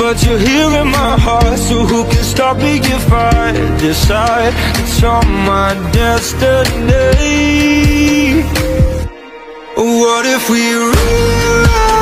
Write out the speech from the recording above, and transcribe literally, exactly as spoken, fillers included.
but you're here in my heart. So who can stop me if I decide it's on my destiny? What if we rewrite